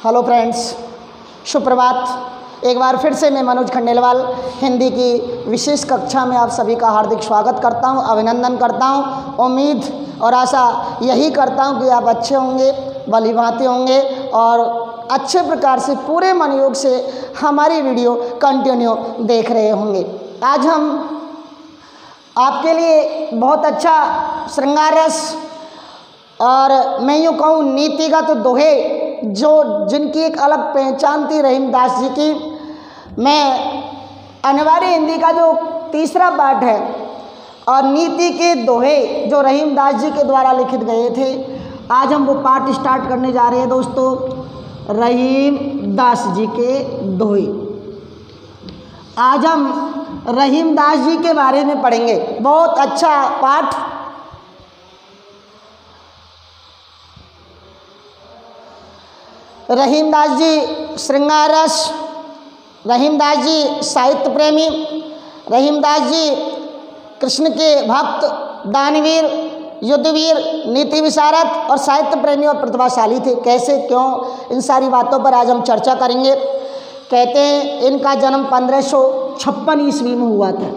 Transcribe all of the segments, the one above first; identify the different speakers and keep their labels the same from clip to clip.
Speaker 1: Hello friends, सुप्रभात। एक बार फिर से मैं मनोज खंडेलवाल हिंदी की विशेष कक्षा में आप सभी का हार्दिक स्वागत करता हूं, अभिनंदन करता हूं। उम्मीद और आशा यही करता हूं कि आप अच्छे होंगे, भली-भांति होंगे और अच्छे प्रकार से पूरे मनोयोग से हमारी वीडियो कंटिन्यू देख रहे होंगे। आज हम आपके लिए बहुत अच्छा श्रृंगार रस और मैं यूँ कहूँ नीतिगत दोहे जिनकी एक अलग पहचान थी रहीमदास जी की। मैं अनिवार्य हिंदी का जो तीसरा पाठ है और नीति के दोहे जो रहीमदास जी के द्वारा लिखित गए थे, आज हम वो पाठ स्टार्ट करने जा रहे हैं दोस्तों। रहीमदास जी के दोहे आज हम रहीमदास जी के बारे में पढ़ेंगे। बहुत अच्छा पाठ। रहीमदास जी श्रृंगार रस, रहीमदास जी साहित्य प्रेमी, रहीमदास जी कृष्ण के भक्त, दानवीर, युद्धवीर, नीति विशारद और साहित्य प्रेमी और प्रतिभाशाली थे। कैसे, क्यों, इन सारी बातों पर आज हम चर्चा करेंगे। कहते हैं इनका जन्म 1556 ईस्वी में हुआ था।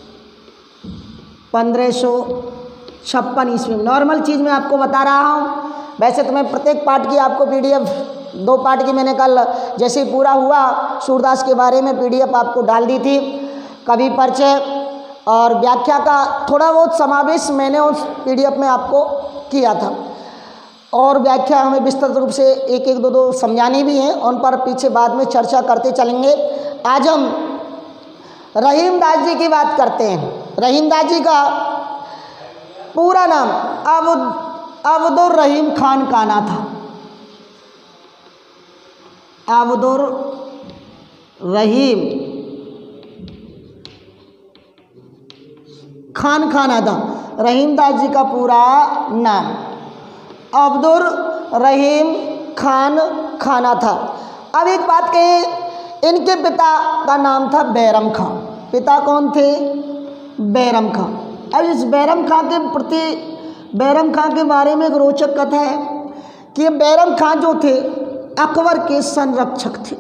Speaker 1: 1556 ईस्वी में। नॉर्मल चीज़ मैं आपको बता रहा हूँ। वैसे तो मैं प्रत्येक पाठ की आपको पीडीएफ, 2 पाठ की मैंने कल जैसे ही पूरा हुआ सूरदास के बारे में पीडीएफ आपको डाल दी थी। कवि परिचय और व्याख्या का थोड़ा बहुत समावेश मैंने उस पीडीएफ में आपको किया था और व्याख्या हमें विस्तृत रूप से एक एक दो समझानी भी है, उन पर पीछे बाद में चर्चा करते चलेंगे। आज हम रहीमदास जी की बात करते हैं। रहीमदास जी का पूरा नाम अब्दुर रहीम खान काना था। अब्दुर रहीम खान काना था रहीमदास जी का पूरा नाम। अब्दुर रहीम खान काना था। अब एक बात कहें, इनके पिता का नाम था बैरम खां। पिता कौन थे? बैरम खां। अब इस बैरम खां के बारे में एक रोचक कथा है कि बैरम खां जो थे अकबर के संरक्षक थे।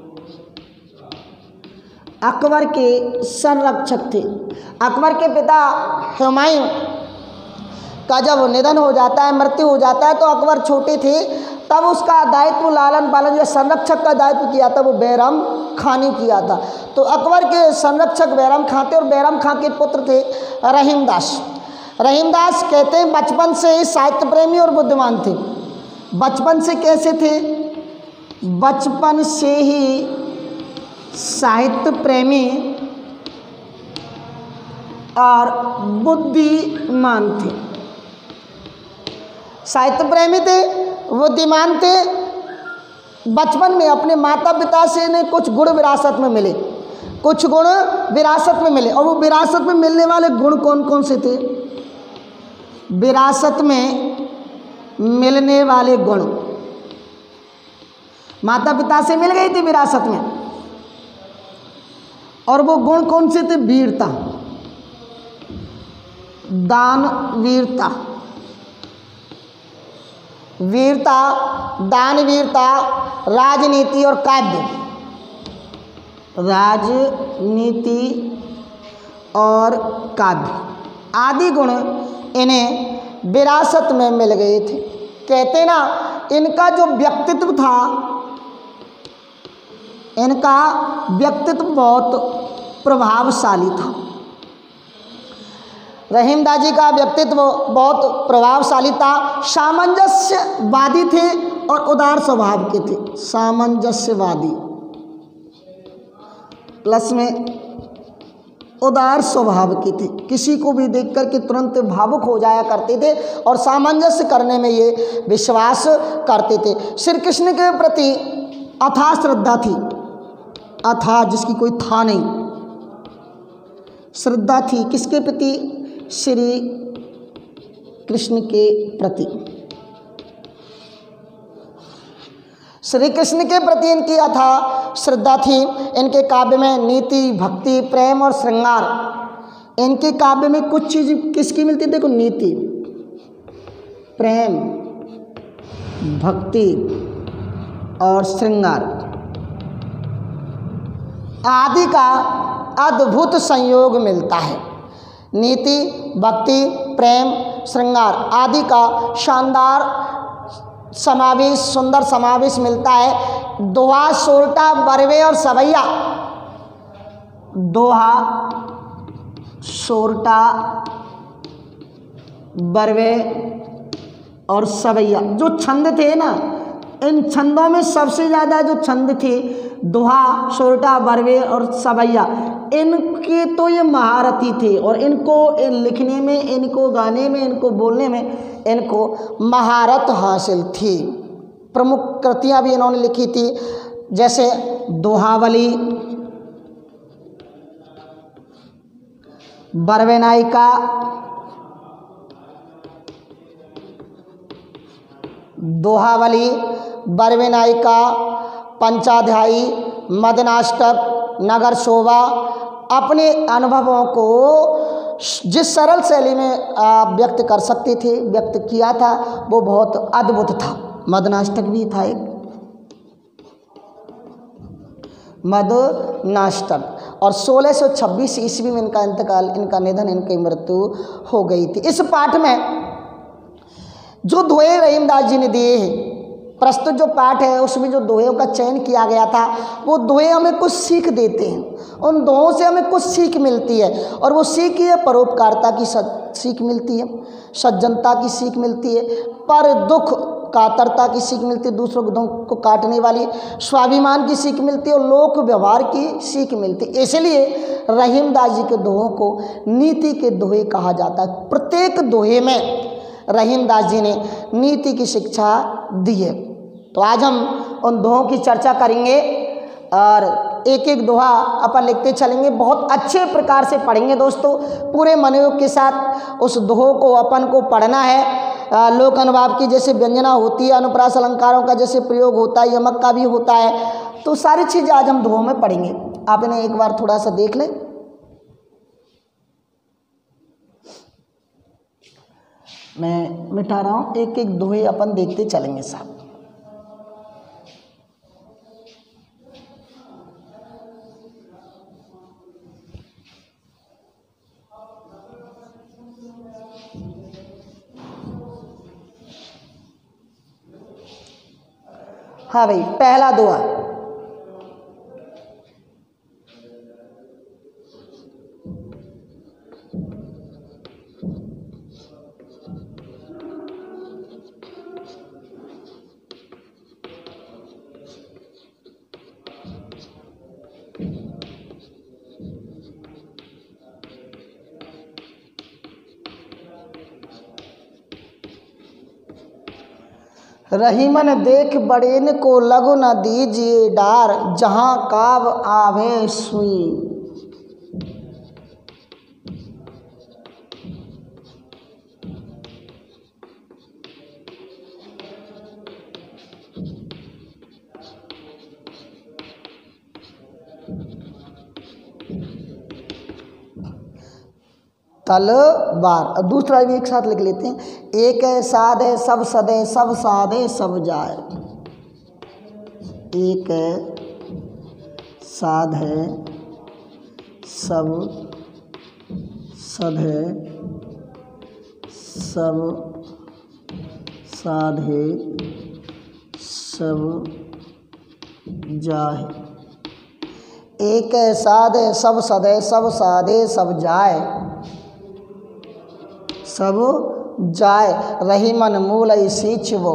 Speaker 1: अकबर के संरक्षक थे। अकबर के पिता हुमायूं का जब निधन हो जाता है, मृत्यु हो जाता है, तो अकबर छोटे थे तब उसका दायित्व, लालन पालन या संरक्षक का दायित्व किया था वो बैरम खां ने किया था। तो अकबर के संरक्षक बैरम खां थे और बैरम खां के पुत्र थे रहीमदास। रहीमदास कहते हैं बचपन से ही साहित्य प्रेमी और बुद्धिमान थे। बचपन से कैसे थे? बचपन से ही साहित्य प्रेमी और बुद्धिमान थे। साहित्य प्रेमी थे, बुद्धिमान थे। बचपन में अपने माता पिता से ने कुछ गुण विरासत में मिले, कुछ गुण विरासत में मिले। और वो विरासत में मिलने वाले गुण कौन कौन से थे? विरासत में मिलने वाले गुण माता पिता से मिल गई थी विरासत में। और वो गुण कौन से थे? वीरता, दानवीरता, वीरता, दानवीरता, राजनीति और काव्य। राजनीति और काव्य आदि गुण इन्हें विरासत में मिल गए थे। कहते ना, इनका जो व्यक्तित्व था, इनका व्यक्तित्व बहुत प्रभावशाली था। रहीमदास जी का व्यक्तित्व बहुत प्रभावशाली था। सामंजस्यवादी थे और उदार स्वभाव के थे। सामंजस्यवादी प्लस में उदार स्वभाव के थे। किसी को भी देख कर के तुरंत भावुक हो जाया करते थे और सामंजस्य करने में ये विश्वास करते थे। श्री कृष्ण के प्रति अथाह श्रद्धा थी। अथाह जिसकी कोई था नहीं, श्रद्धा थी। किसके प्रति? श्री कृष्ण के प्रति। श्री कृष्ण के प्रति इनकी अथाह श्रद्धा थी। इनके काव्य में नीति, भक्ति, प्रेम और श्रृंगार, इनके काव्य में कुछ चीज़ किसकी मिलती? देखो, नीति, प्रेम, भक्ति और श्रृंगार आदि का अद्भुत संयोग मिलता है। नीति, भक्ति, प्रेम, श्रृंगार आदि का शानदार समावेश, सुंदर समावेश मिलता है। दोहा, सोरठा, बरवे और सवैया। दोहा, सोरठा, बरवे और सवैया जो छंद थे ना, इन छंदों में सबसे ज़्यादा जो छंद थे दोहा, सोरठा, बरवे और सवैया, इनके तो ये महारथी थे और इनको लिखने में, इनको गाने में, इनको बोलने में इनको महारत हासिल थी। प्रमुख कृतियाँ भी इन्होंने लिखी थी, जैसे दोहावली, बरवे नायिका, दोहावली, बरवे नायिका, पंचाध्यायी, मदनाष्टक, नगर शोभा। अपने अनुभवों को जिस सरल शैली में व्यक्त कर सकते थे, व्यक्त किया था, वो बहुत अद्भुत था। मदनाष्टक भी था एक मदनाष्टक, और 1626 ईस्वी में इनका इंतकाल, इनका निधन, इनकी मृत्यु हो गई थी। इस पाठ में जो दोहे रहीमदास जी ने दिए हैं, प्रस्तुत जो पाठ है उसमें जो दोहेयों का चयन किया गया था, वो दोहे हमें कुछ सीख देते हैं। उन दोहों से हमें कुछ सीख मिलती है, और वो सीख ये परोपकारता की सीख मिलती है, सज्जनता की सीख मिलती है, पर दुख कातरता की सीख मिलती है, दूसरों के दुख को काटने वाली, स्वाभिमान की सीख मिलती है, और लोक व्यवहार की सीख मिलती है। इसलिए रहीमदास जी के दोहों को नीति के दोहे कहा जाता है। प्रत्येक दोहे में रहीमदास जी ने नीति की शिक्षा दी है। तो आज हम उन दोहों की चर्चा करेंगे और एक एक दोहा अपन लिखते चलेंगे, बहुत अच्छे प्रकार से पढ़ेंगे दोस्तों। पूरे मनोयोग के साथ उस दोहों को अपन को पढ़ना है। लोक अनुभाव की जैसे व्यंजना होती है, अनुप्रास अलंकारों का जैसे प्रयोग होता है, यमक का भी होता है, तो सारी चीज़ें आज हम दोहों में पढ़ेंगे। आप इन्हें एक बार थोड़ा सा देख लें। मैं मिटा रहा हूँ, एक एक दोहे अपन देखते चलेंगे साहब। हाँ भाई, पहला दोहा, रहीमन देख बड़ेन को लगो न दीजिए डार, जहाँ काब आवे सुई। तलवार। दूसरा भी एक साथ लिख लेते हैं। एक है साध है सब सदे, सब साधे सब जाए। एक है साध है सब सद है, सब साधे सब जाए। एक है साध है सब सद है, सब साधे सब जाए, सब जाए। रहीमन मूल सींच वो।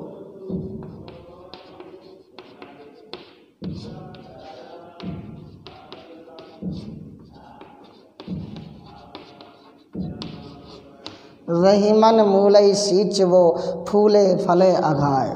Speaker 1: रहीमन मूल सींच वो, फूले फले अघाए।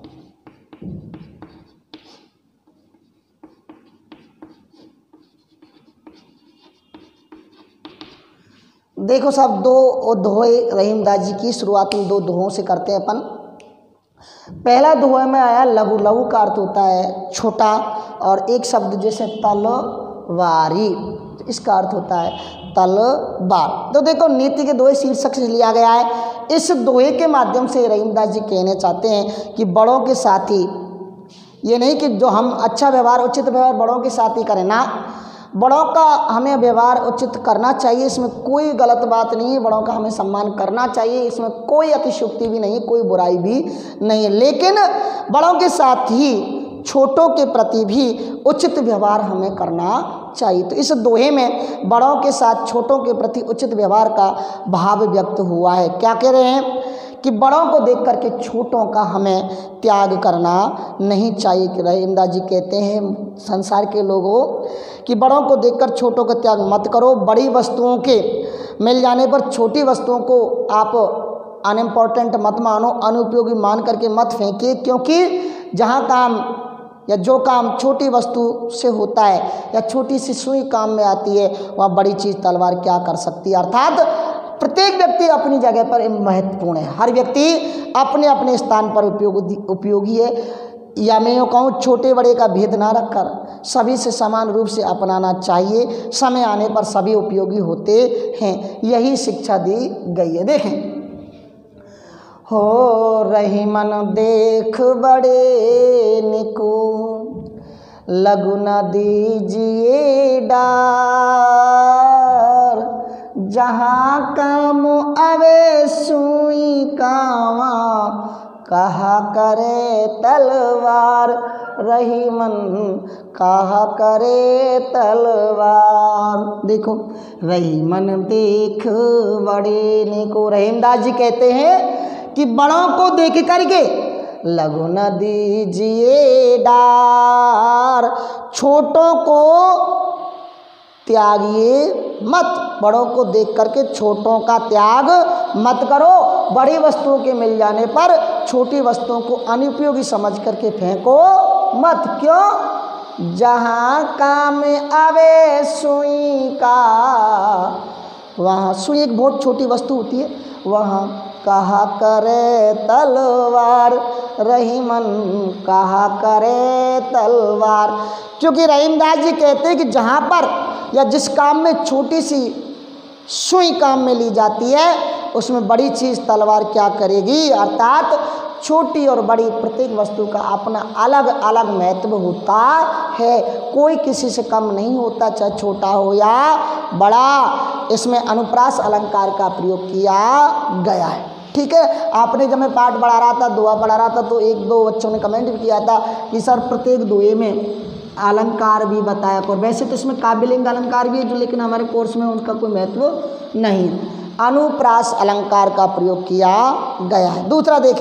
Speaker 1: देखो साहब, दो दोहे रहीमदास जी की शुरुआत में दो दोहों से करते हैं अपन। पहला दोहे में आया लघु। लघु का अर्थ होता है छोटा, और एक शब्द जैसे तलवारी, इसका अर्थ होता है तलवार। तो देखो, नीति के दोहे शीर्षक से लिया गया है। इस दोहे के माध्यम से रहीमदास जी कहना चाहते हैं कि बड़ों के साथ ही ये नहीं कि जो हम अच्छा व्यवहार उचित व्यवहार बड़ों के साथ ही करें ना, बड़ों का हमें व्यवहार उचित करना चाहिए, इसमें कोई गलत बात नहीं है। बड़ों का हमें सम्मान करना चाहिए, इसमें कोई अतिशयोक्ति भी नहीं, कोई बुराई भी नहीं है। लेकिन बड़ों के साथ ही छोटों के प्रति भी उचित व्यवहार हमें करना चाहिए। तो इस दोहे में बड़ों के साथ छोटों के प्रति उचित व्यवहार का भाव व्यक्त हुआ है। क्या कह रहे हैं कि बड़ों को देख करके छोटों का हमें त्याग करना नहीं चाहिए। कि रहीमदास जी कहते हैं संसार के लोगों कि बड़ों को देखकर छोटों का त्याग मत करो। बड़ी वस्तुओं के मिल जाने पर छोटी वस्तुओं को आप अनइम्पॉर्टेंट मत मानो, अनुपयोगी मान करके मत फेंकिए, क्योंकि जहाँ काम या जो काम छोटी वस्तु से होता है या छोटी सी सुई काम में आती है, वह बड़ी चीज़ तलवार क्या कर सकती है। अर्थात प्रत्येक व्यक्ति अपनी जगह पर महत्वपूर्ण है, हर व्यक्ति अपने अपने स्थान पर उपयोगी है। या मैं यूँ कहूँ छोटे बड़े का भेद ना रखकर सभी से समान रूप से अपनाना चाहिए। समय आने पर सभी उपयोगी होते हैं, यही शिक्षा दी गई है। देखें, हो रही मन देख बड़े निको, लगु न दीजिए डार, जहाँ काम आवे सुई कावा, कहा करे तलवार, रही मन कहा करे तलवार। देखो, रही मन देख बड़े निको, रहीमदास जी कहते हैं कि बड़ों को देख करके लगु न दीजिए डार, छोटों को त्यागिए मत। बड़ों को देख करके छोटों का त्याग मत करो। बड़ी वस्तुओं के मिल जाने पर छोटी वस्तुओं को अनुपयोगी समझ करके फेंको मत। क्यों? जहाँ काम आवे सुई का, वहाँ सुई एक बहुत छोटी वस्तु होती है, वहाँ कहा करे तलवार, रही मन कहा करे तलवार। क्योंकि रहीमदास जी कहते हैं कि जहाँ पर या जिस काम में छोटी सी सुई काम में ली जाती है, उसमें बड़ी चीज़ तलवार क्या करेगी। अर्थात छोटी और बड़ी प्रत्येक वस्तु का अपना अलग अलग महत्व होता है, कोई किसी से कम नहीं होता, चाहे छोटा हो या बड़ा। इसमें अनुप्रास अलंकार का प्रयोग किया गया है। ठीक है, आपने जब मैं पाठ पढ़ा रहा था, दोहा पढ़ा रहा था, तो एक दो बच्चों ने कमेंट भी किया था कि सर प्रत्येक दोहे में अलंकार भी बताया करो। वैसे तो इसमें काव्यलिंग अलंकार भी है जो, लेकिन हमारे कोर्स में उनका कोई महत्व नहीं है। अनुप्रास अलंकार का प्रयोग किया गया है। दूसरा देखें,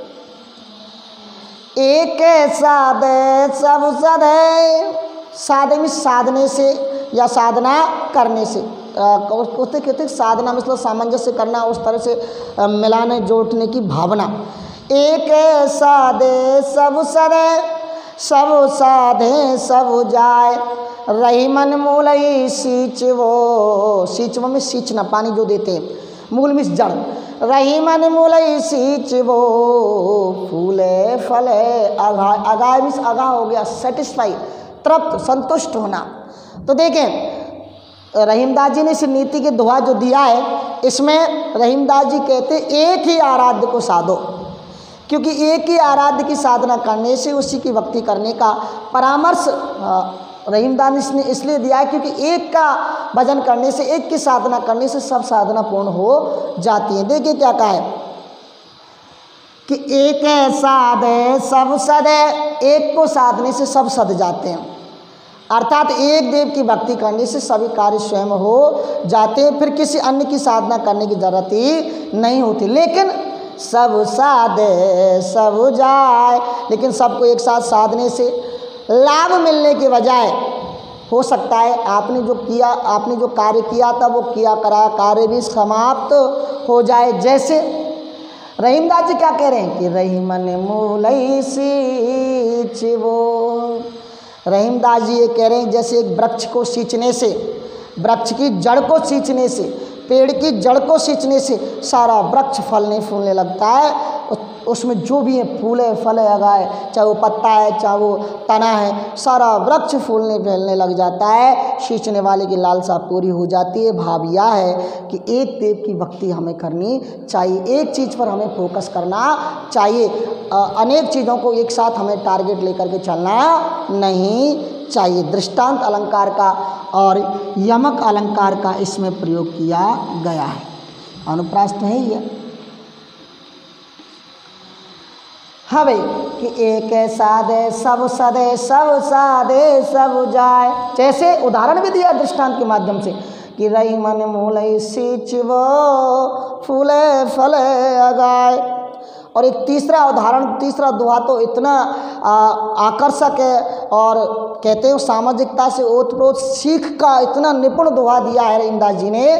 Speaker 1: एक साधे सब सधे, साधे में साधने से या साधना करने से, कहते साधना मतलब सामंजस्य करना, उस तरह से मिलाने जोड़ने की भावना। एक साधे सब सधे, सब साधे सब जाए, रही मन मूलई सींचवो, सींचवो में सींचना पानी जो देते हैं, मूल में जड़, रही मन मूलई सींचवो, फूले फले आगा, आगा मिस आगा हो गया सेटिस्फाई, तृप्त संतुष्ट होना। तो देखें रहीमदास जी ने इस नीति के दोहा जो दिया है, इसमें रहीमदास जी कहते एक ही आराध्य को साधो, क्योंकि एक ही आराध्य की साधना करने से उसी की भक्ति करने का परामर्श रहीमदास ने इसलिए दिया है क्योंकि एक का भजन करने से, एक की साधना करने से सब साधना पूर्ण हो जाती है। देखिए क्या कहा है कि एक साधे सब सधे, एक को साधने से सब सध जाते हैं। अर्थात एक देव की भक्ति करने से सभी कार्य स्वयं हो जाते हैं, फिर किसी अन्य की साधना करने की जरूरत ही नहीं होती। लेकिन सब साधे सब जाए, लेकिन सबको एक साथ साधने से लाभ मिलने के बजाय हो सकता है आपने जो किया, आपने जो कार्य किया था वो किया करा कार्य भी समाप्त हो जाए। जैसे रहीमदास जी क्या कह रहे हैं कि रही मन मूलई सींचवो, रहीमदास जी ये कह रहे हैं जैसे एक वृक्ष को सींचने से, वृक्ष की जड़ को सींचने से, पेड़ की जड़ को सींचने से सारा वृक्ष फलने फूलने लगता है, उसमें जो भी है फूले फले लगाए, चाहे वो पत्ता है चाहे वो तना है, सारा वृक्ष फूलने फैलने लग जाता है। सींचने वाले की लालसा पूरी हो जाती है। भाव यह है कि एक देव की भक्ति हमें करनी चाहिए, एक चीज़ पर हमें फोकस करना चाहिए, अनेक चीज़ों को एक साथ हमें टारगेट लेकर के चलना नहीं चाहिए। दृष्टांत अलंकार का और यमक अलंकार का इसमें प्रयोग किया गया है। अनुप्रास तो है ही है। हाँ भाई कि एक सादे सब सदे सब सादे सब जाए, जैसे उदाहरण भी दिया दृष्टांत के माध्यम से कि रही मन मूलई सींचवो फूले फले अगाए। और एक तीसरा उदाहरण, तीसरा दोहा तो इतना आकर्षक है और कहते हैं सामाजिकता से ओतप्रोत सीख का इतना निपुण दोहा दिया है रहीमदास जी ने।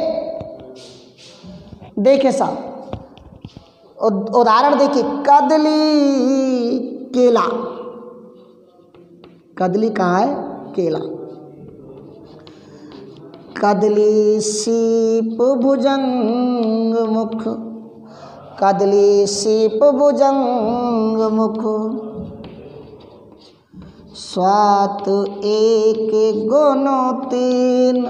Speaker 1: देखिए साहब उदाहरण देखिए, कदली केला, कदली कहाँ है? केला। कदली सीप भुजंग मुख, कदली सीप भुजंग मुख, स्वात एक गुनो तीन।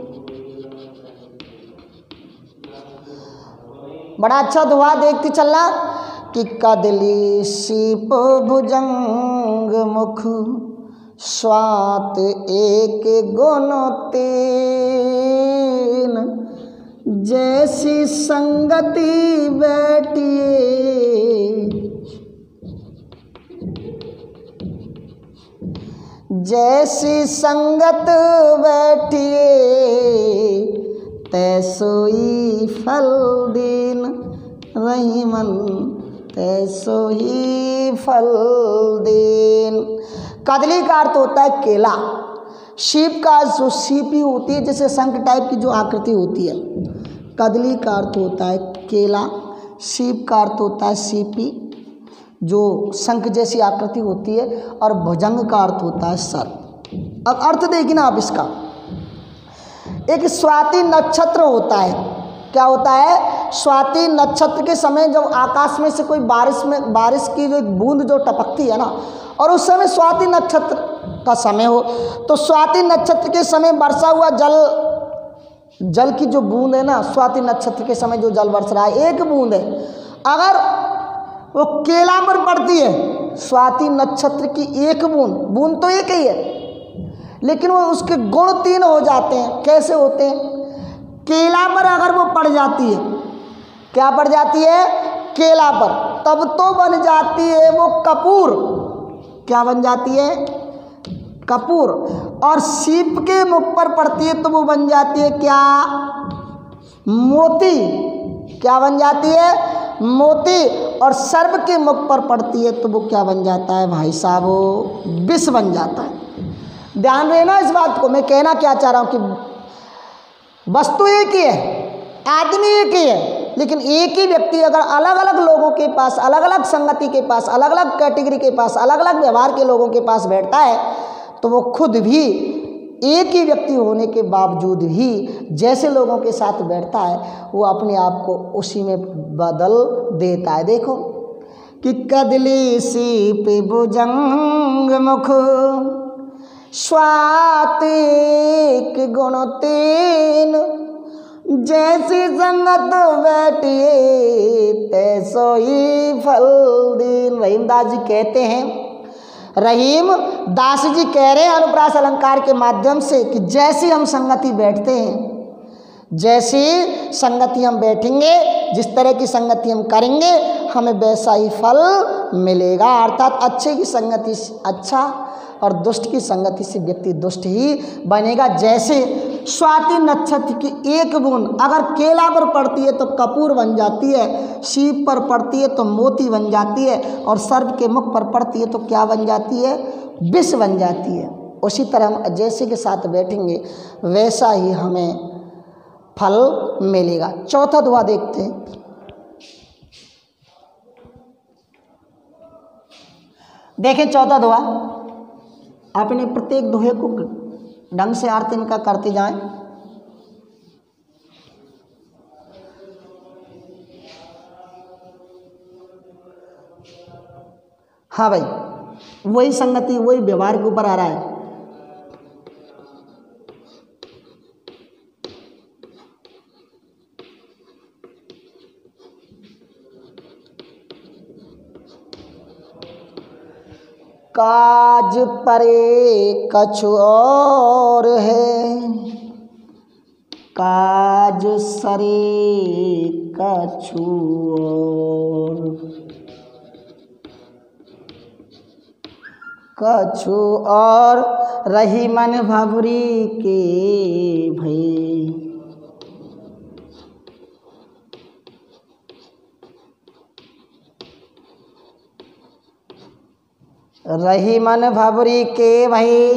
Speaker 1: बड़ा अच्छा दोहा देखते चलना कि कदली सीप भुजंग मुख, स्वात एक गुनो तीन। जैसी संगति बैठिए, जैसी संगत बैठिए, तैसोई फल दीन रहीमन, तैसोई फल दीन। कदली का अर्थ होता है केला, सीप का जो सीपी होती है जैसे शंख टाइप की जो आकृति होती है, कदली का अर्थ होता है केला, सीप का अर्थ होता है सीपी जो शंख जैसी आकृति होती है, और भुजंग का अर्थ होता है सर्प। अब अर्थ देखिए ना आप इसका, एक स्वाति नक्षत्र होता है, क्या होता है? स्वाति नक्षत्र के समय जब आकाश में से कोई बारिश की जो एक बूंद जो टपकती है ना, और उस समय स्वाति नक्षत्र का समय हो, तो स्वाति नक्षत्र के समय बरसा हुआ जल की जो बूंद है ना, स्वाति नक्षत्र के समय जो जल बरस रहा है एक बूंद है, अगर वो केला पर पड़ती है, स्वाति नक्षत्र की एक बूंद तो एक ही है, लेकिन वो उसके गुण तीन हो जाते हैं। कैसे होते हैं? केला पर अगर वो पड़ जाती है, क्या पड़ जाती है? केला पर, तब तो बन जाती है वो कपूर। क्या बन जाती है? कपूर। और सीप के मुख पर पड़ती है तो वो बन जाती है क्या? मोती। क्या बन जाती है? मोती। और सर्प के मुख पर पड़ती है तो वो क्या बन जाता है भाई साहब? वो विष बन जाता है। ध्यान रहना इस बात को, मैं कहना क्या चाह रहा हूँ कि वस्तु एक ही है, आदमी एक ही है, लेकिन एक ही व्यक्ति अगर अलग अलग लोगों के पास, अलग अलग संगति के पास, अलग अलग कैटेगरी के पास, अलग अलग व्यवहार के लोगों के पास बैठता है, तो वो खुद भी एक ही व्यक्ति होने के बावजूद भी जैसे लोगों के साथ बैठता है वो अपने आप को उसी में बदल देता है। देखो कि कदली सीप भुजंग मुख, स्वातिक गुण तीन। जैसी संगत बैठिए तैसो ही फल दीन। रहीमदास जी कहते हैं, रहीम दास जी कह रहे हैं अनुप्रास अलंकार के माध्यम से कि जैसी हम संगति बैठते हैं, जैसी संगति हम बैठेंगे, जिस तरह की संगति हम करेंगे, हमें वैसा ही फल मिलेगा। अर्थात अच्छे की संगति से अच्छा और दुष्ट की संगति से व्यक्ति दुष्ट ही बनेगा। जैसे स्वाति नक्षत्र की एक बूंद अगर केला पर पड़ती है तो कपूर बन जाती है, सीप पर पड़ती है तो मोती बन जाती है, और सर्प के मुख पर पड़ती है तो क्या बन जाती है? विष बन जाती है। उसी तरह हम जैसे के साथ बैठेंगे वैसा ही हमें फल मिलेगा। चौथा दुआ देखते हैं। देखें चौथा दुआ, अपने प्रत्येक दोहे को ढंग से अर्थ इनका करते जाएं। हाँ भाई, वही संगति, वही व्यवहार के ऊपर आ रहा है। काज परे कछु और है, काज सरे कछु और, कछु और रही मन भवरी के भई। रही मन भवरी के भई,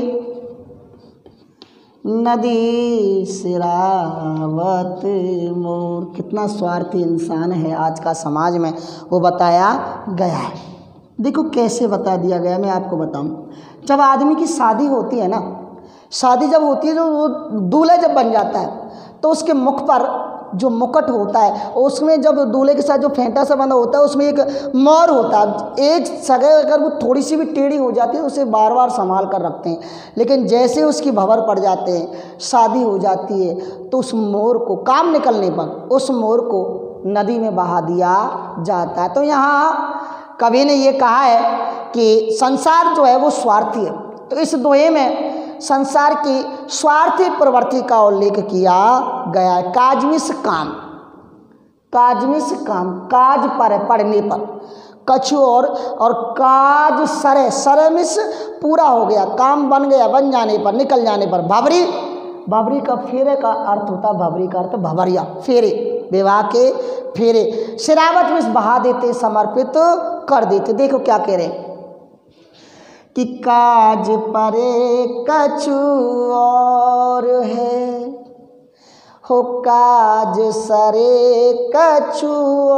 Speaker 1: नदी सिरावत मोर। कितना स्वार्थी इंसान है आज का समाज में, वो बताया गया है। देखो कैसे बता दिया गया, मैं आपको बताऊं। जब आदमी की शादी होती है ना, शादी जब होती है, जो वो दूल्हा जब बन जाता है तो उसके मुख पर जो मुकुट होता है, उसमें जब दूल्हे के साथ जो फेंटा सा बंधा होता है उसमें एक मोर होता है। एक जगह अगर वो थोड़ी सी भी टेढ़ी हो जाती है उसे बार बार संभाल कर रखते हैं, लेकिन जैसे उसकी भंवर पड़ जाते हैं, शादी हो जाती है, तो उस मोर को काम निकलने पर उस मोर को नदी में बहा दिया जाता है। तो यहाँ कवि ने ये कहा है कि संसार जो है वो स्वार्थी है। तो इस दोहे में संसार की स्वार्थी प्रवृत्ति का उल्लेख किया गया है। काजमिस काम, काजमिस काम, काज पर है, पढ़ने पर, कछु और काज सरे, सरमिस पूरा हो गया, काम बन गया, बन जाने पर, निकल जाने पर। भवरी, भवरी का फेरे का अर्थ होता है, भवरी का अर्थ भवरिया, फेरे, विवाह के फेरे। शरावत में बहा देते, समर्पित कर देते। देखो क्या कह रहे हैं कि काज परे कछु और है, हो काज सरे कछु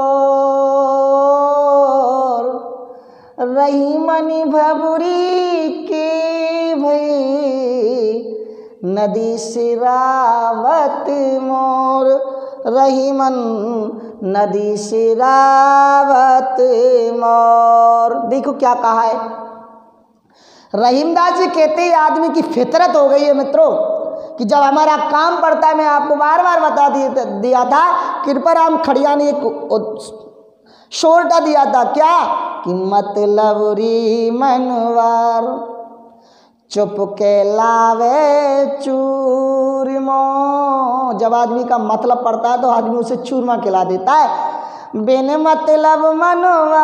Speaker 1: और, रही मनि भवरी के भई, नदी सिरावत मोर। रही मन नदी सिरावत मोर। देखो क्या कहा है, रहीमदास जी कहते हैं आदमी की फितरत हो गई है मित्रों, कि जब हमारा काम पड़ता है, मैं आपको बार बार बता दिया था, कृपाराम खड़िया ने एक शोरटा दिया था, क्या कि मतलब री मनवार, चुप के लावे चूरमो। जब आदमी का मतलब पड़ता है तो आदमी उसे चूरमा खिला देता है। बिन मतलब मनवा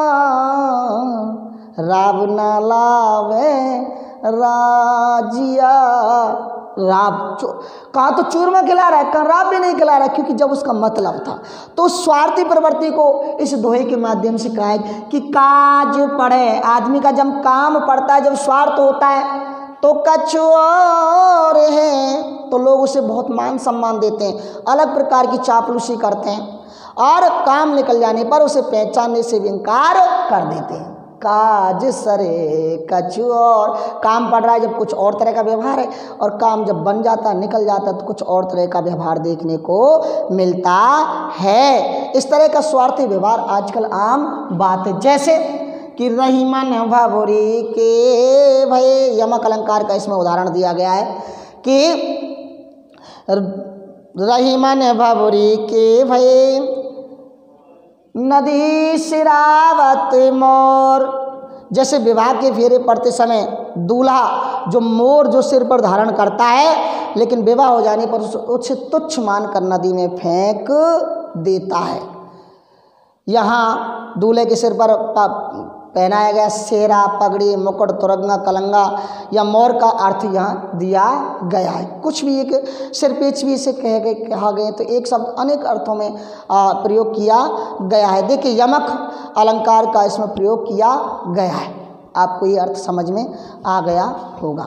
Speaker 1: राब न लावे राजिया। राब कहाँ तो चूरमा खिला रहा है, कहाँ राब भी नहीं खिला रहा है, क्योंकि जब उसका मतलब था। तो स्वार्थी प्रवृत्ति को इस दोहे के माध्यम से कहा है कि काज पड़े, आदमी का जब काम पड़ता है, जब स्वार्थ होता है, तो कछु और है, तो लोग उसे बहुत मान सम्मान देते हैं, अलग प्रकार की चापलूसी करते हैं, और काम निकल जाने पर उसे पहचानने से भी इनकार कर देते हैं। काज सरे कछु और, काम पड़ रहा है जब कुछ और तरह का व्यवहार है, और काम जब बन जाता, निकल जाता, तो कुछ और तरह का व्यवहार देखने को मिलता है। इस तरह का स्वार्थी व्यवहार आजकल आम बात है। जैसे कि रही मन भवरी के भय, यमक अलंकार का इसमें उदाहरण दिया गया है कि रही मन भवरी के भय, नदी सिरावत मोर। जैसे विवाह के फेरे पड़ते समय दूल्हा जो मोर जो सिर पर धारण करता है, लेकिन विवाह हो जाने पर उसे तुच्छ मानकर नदी में फेंक देता है। यहाँ दूल्हे के सिर पर पहनाया गया सेहरा, पगड़ी, मुकुट, तुरंगा, कलंगा या मोर का अर्थ यहाँ दिया गया है। कुछ भी एक सिरपेच भी इसे कहा गए, तो एक शब्द अनेक अर्थों में प्रयोग किया गया है। देखिए यमक अलंकार का इसमें प्रयोग किया गया है, आपको ये अर्थ समझ में आ गया होगा।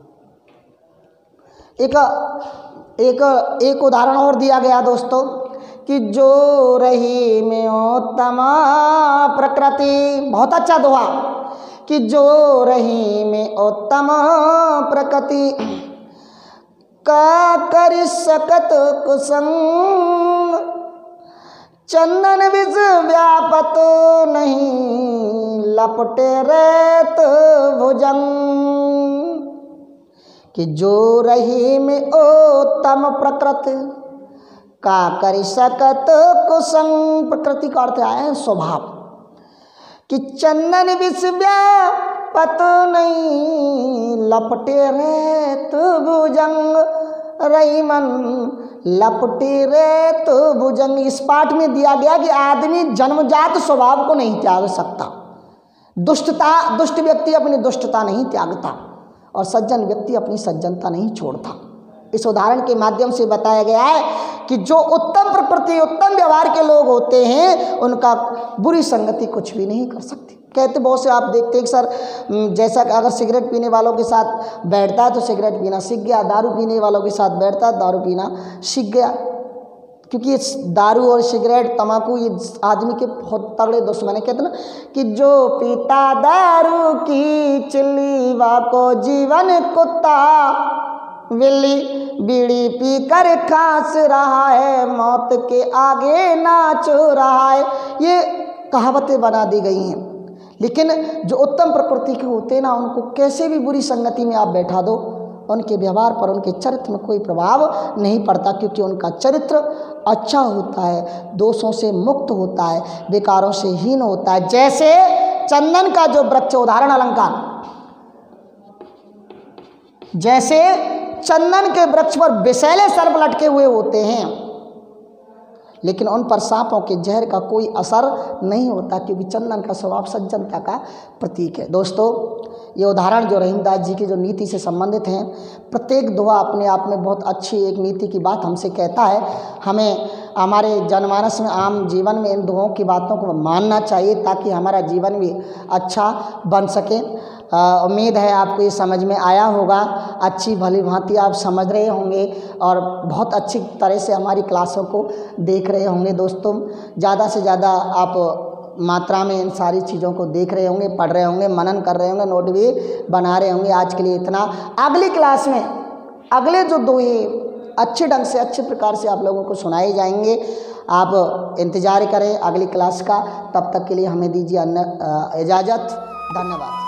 Speaker 1: एक उदाहरण और दिया गया दोस्तों कि जो रही में उत्तम प्रकृति, बहुत अच्छा दोहा, कि जो रही में उत्तम प्रकृति, का कर सकत कुसंग, चंदन विष व्यापत नहीं लपटे रेत भुजंग, कि जो रही में उत्तम प्रकृति का कर सकत कुसंग। प्रकृति का अर्थ आया है स्वभाव, कि चंदन विश्व्या पत नहीं लपटे रेत भुजंग, रही मन लपटे रेत भुजंग। इस पाठ में दिया गया कि आदमी जन्मजात स्वभाव को नहीं त्याग सकता, दुष्ट व्यक्ति अपनी दुष्टता नहीं त्यागता और सज्जन व्यक्ति अपनी सज्जनता नहीं छोड़ता। इस उदाहरण के माध्यम से बताया गया है कि जो उत्तम प्रकृति उत्तम व्यवहार के लोग होते हैं उनका बुरी संगति कुछ भी नहीं कर सकती। कहते बहुत से आप देखते हैं सर, जैसा कि अगर सिगरेट पीने वालों के साथ बैठता है तो सिगरेट पीना सीख गया, दारू पीने वालों के साथ बैठता है दारू पीना सीख गया, क्योंकि इस दारू और सिगरेट तम्बाकू ये आदमी के बहुत तगड़े दुश्मन है। कहते ना कि जो पीता दारू की चिल्ली वाको जीवन कुत्ता, बिल्ली बीड़ी पी कर खांस रहा है मौत के आगे नाच रहा है। ये कहावतें बना दी गई हैं, लेकिन जो उत्तम प्रकृति के होते हैं ना उनको कैसे भी बुरी संगति में आप बैठा दो, उनके व्यवहार पर उनके चरित्र में कोई प्रभाव नहीं पड़ता, क्योंकि उनका चरित्र अच्छा होता है, दोषों से मुक्त होता है, विकारों से हीन होता है। जैसे चंदन का जो वृक्ष, उदाहरण अलंकार, जैसे चंदन के वृक्ष पर विषैले सर्प लटके हुए होते हैं, लेकिन उन पर सांपों के जहर का कोई असर नहीं होता, क्योंकि चंदन का स्वभाव सज्जनता का प्रतीक है। दोस्तों, ये उदाहरण जो रहीमदास जी की जो नीति से संबंधित हैं, प्रत्येक दोहा अपने आप में बहुत अच्छी एक नीति की बात हमसे कहता है। हमें हमारे जनमानस में, आम जीवन में इन दोहों की बातों को मानना चाहिए ताकि हमारा जीवन भी अच्छा बन सके। उम्मीद है आपको ये समझ में आया होगा, अच्छी भली भांति आप समझ रहे होंगे और बहुत अच्छी तरह से हमारी क्लासों को देख रहे होंगे। दोस्तों, ज़्यादा से ज़्यादा आप मात्रा में इन सारी चीज़ों को देख रहे होंगे, पढ़ रहे होंगे, मनन कर रहे होंगे, नोट भी बना रहे होंगे। आज के लिए इतना। अगली क्लास में अगले जो दोहे अच्छे ढंग से अच्छे प्रकार से आप लोगों को सुनाए जाएंगे। आप इंतज़ार करें अगली क्लास का। तब तक के लिए हमें दीजिए इजाज़त। धन्यवाद।